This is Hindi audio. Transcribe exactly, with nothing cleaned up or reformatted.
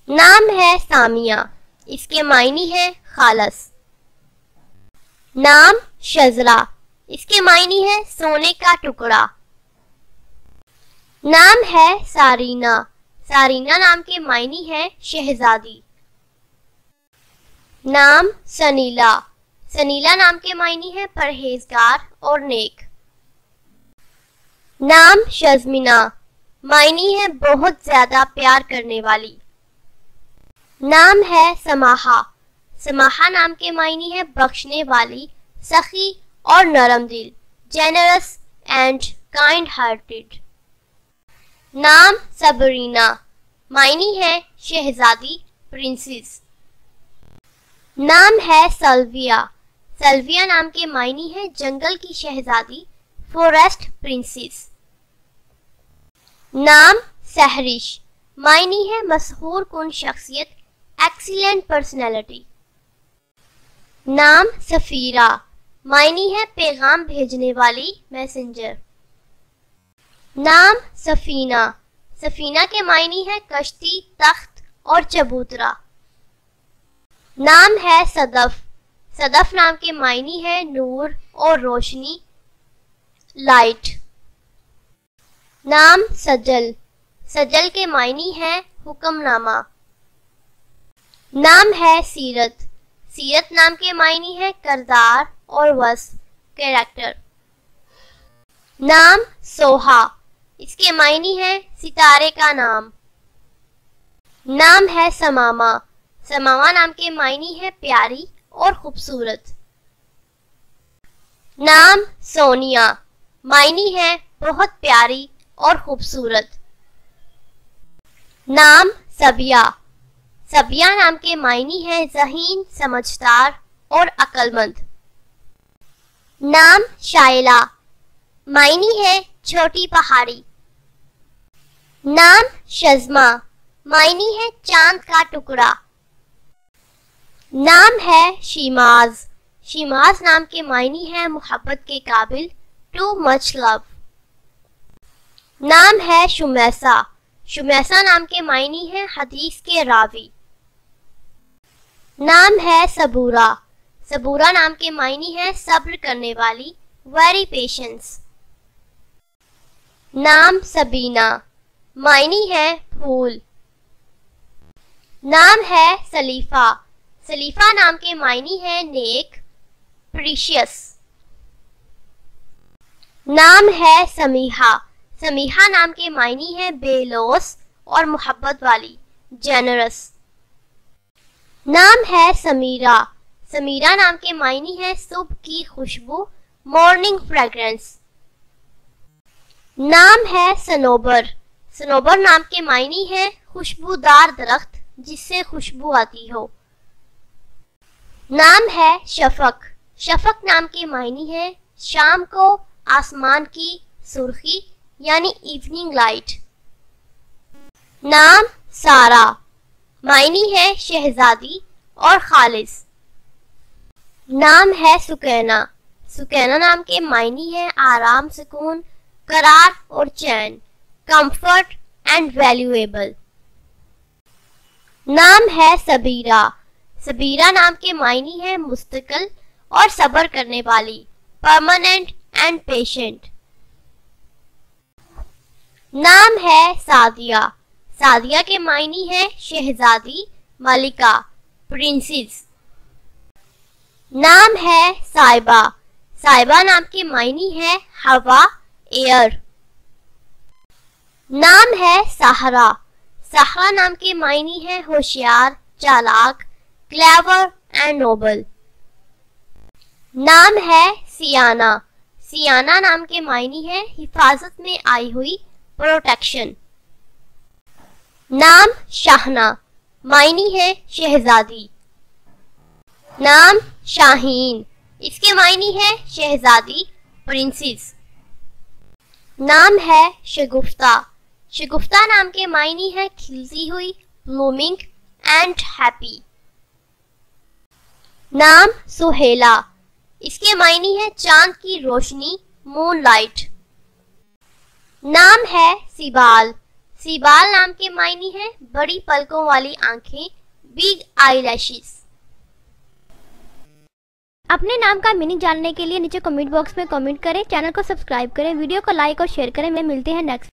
नाम है सामिया, इसके मायने हैं खालस। नाम शजरा, इसके मायने हैं सोने का टुकड़ा। नाम है सारीना, सारीना नाम के मायने हैं शहजादी। नाम सनीला, सनीला नाम के मायने हैं परहेजगार और नेक। नाम शज़मिना, मायने है बहुत ज्यादा प्यार करने वाली। नाम है समाहा, समाहा नाम के मायने है बख्शने वाली, सखी और नरम दिल, जेनरस एंड काइंड हार्टेड। नाम सबरीना, मायने है शहजादी, प्रिंसेस। नाम है सल्विया, सल्विया नाम के मायने है जंगल की शहजादी, फॉरेस्ट प्रिंसेस। नाम सहरिश, मायने है मशहूर कुन शख्सियत, एक्सीलेंट पर्सनैलिटी। नाम सफीरा, मायने है पैगाम भेजने वाली, मैसेंजर। नाम सफीना, सफीना के मायने है कश्ती, तख्त और चबूतरा। नाम है सदफ, सदफ नाम के मायने है नूर और रोशनी, लाइट। नाम सजल, सजल के मायने है हुक्मनामा। नाम है सीरत, सीरत नाम के मायने है किरदार और वस्फ, कैरेक्टर। नाम सोहा, इसके मायने है सितारे का नाम। नाम है समामा, समामा नाम के मायने है प्यारी और खूबसूरत। नाम सोनिया, मायने है बहुत प्यारी और खूबसूरत। नाम सबिया, सबिया नाम के मायने है ज़हीन, समझदार और अक्लमंद। नाम शाइला, मायने है छोटी पहाड़ी। नाम शज़मा, मायने है चांद का टुकड़ा। नाम है शिमाज, शिमाज नाम के मायने है मोहब्बत के काबिल, टू मच लव। नाम है शुमैसा, शुमैसा नाम के मायने है हदीस के रावी। नाम है सबूरा, सबूरा नाम के मायने है सब्र करने वाली, वेरी पेशेंस। नाम सबीना, मायने है फूल। नाम है सलीफा, सलीफा नाम के मायने है नेक, प्रीशियस। नाम है समीहा, समीहा नाम के मायने है बेलौस और मोहब्बत वाली, जेनरस। नाम है समीरा, समीरा नाम के मायने है सुबह की खुशबू, मॉर्निंग फ्रेग्रेंस। नाम है सनोबर, सनोबर नाम के मायने है खुशबूदार दरख्त जिससे खुशबू आती हो। नाम है शफक, शफक नाम के मायने है शाम को आसमान की सुर्खी यानी इवनिंग लाइट। नाम सारा, मायने है शहजादी और खालिस। नाम है सुकैना, सुकैना नाम के मायने है आराम, सुकून, करार और चैन, कंफर्ट एंड वैल्यूएबल। नाम है सबीरा, सबीरा नाम के मायने है मुस्तकिल और सब्र करने वाली, परमानेंट एंड पेशेंट। नाम है सादिया, सादिया के मायने है शहजादी, मलिका, प्रिंसेस। नाम है साइबा, साइबा नाम के मायने है हवा, एयर। नाम है सहरा, सहरा नाम के मायने है होशियार, चालाक, क्लेवर एंड नोबल। नाम है सियाना, सियाना नाम के मायने है हिफाजत में आई हुई, प्रोटेक्शन। नाम शाहना, मायने है शहजादी। नाम शाहीन, इसके मायने है शहजादी, प्रिंसेस। नाम है शगुफ्ता, शगुफ्ता नाम के मायने है खिलती हुई, ब्लूमिंग एंड हैप्पी। नाम सुहेला, इसके मायने है चांद की रोशनी, मून लाइट। नाम है सिबाल, सीबाल नाम के मायने हैं बड़ी पलकों वाली आंखें, बिग आईलैशेस। अपने नाम का मीनिंग जानने के लिए नीचे कमेंट बॉक्स में कमेंट करें, चैनल को सब्सक्राइब करें, वीडियो को लाइक और शेयर करें। मैं मिलते हैं नेक्स्ट